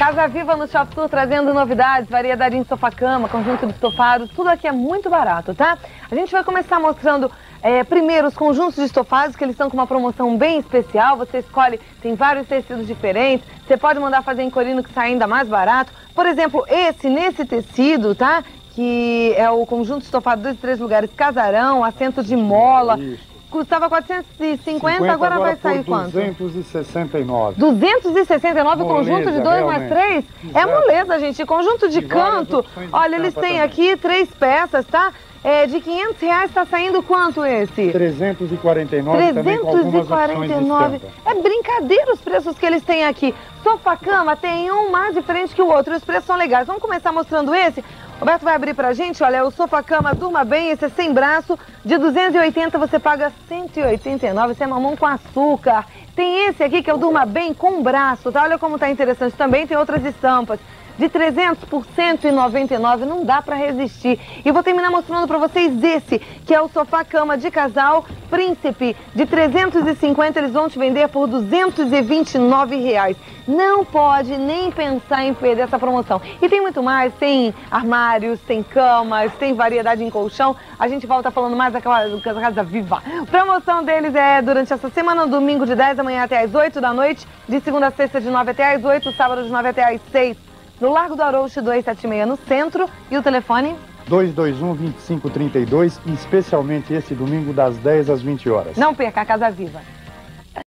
Casa Viva no Shop Tour trazendo novidades, variedade em sofá-cama, conjunto de estofados, tudo aqui é muito barato, tá? A gente vai começar mostrando primeiro os conjuntos de estofados, que eles estão com uma promoção bem especial. Você escolhe, tem vários tecidos diferentes, você pode mandar fazer em corino que sai ainda mais barato. Por exemplo, nesse tecido, tá? Que é o conjunto de estofado 2 e 3 lugares, casarão, assento de mola. Isso. Custava 450, agora vai sair quanto? 269. 269 o conjunto de 2 mais 3? É moleza, gente. Conjunto de canto. Olha, eles têm aqui 3 peças, tá? De R$500 tá saindo quanto esse? 349. 349. É brincadeira os preços que eles têm aqui. Sofá-cama tem um mais diferente que o outro. Os preços são legais. Vamos começar mostrando esse? Roberto vai abrir pra gente, olha, o sofá-cama Durma Bem, esse é sem braço, de 280 você paga 189, esse é mamão com açúcar. Tem esse aqui que é o Durma Bem com braço, tá? Olha como tá interessante também, tem outras estampas. De 300 por 199, não dá pra resistir. E vou terminar mostrando pra vocês esse, que é o sofá-cama de casal Príncipe. De 350, eles vão te vender por R$229. Não pode nem pensar em perder essa promoção. E tem muito mais, tem armários, tem camas, tem variedade em colchão. A gente volta falando mais daquela Casa Viva. Promoção deles é durante essa semana, domingo de 10 da manhã até as 8 da noite, de segunda a sexta de 9 até as 8, sábado de 9 até as 6. No Largo do Arouche 276 no centro. E o telefone? 221-2532, especialmente esse domingo das 10 às 20 horas. Não perca a Casa Viva.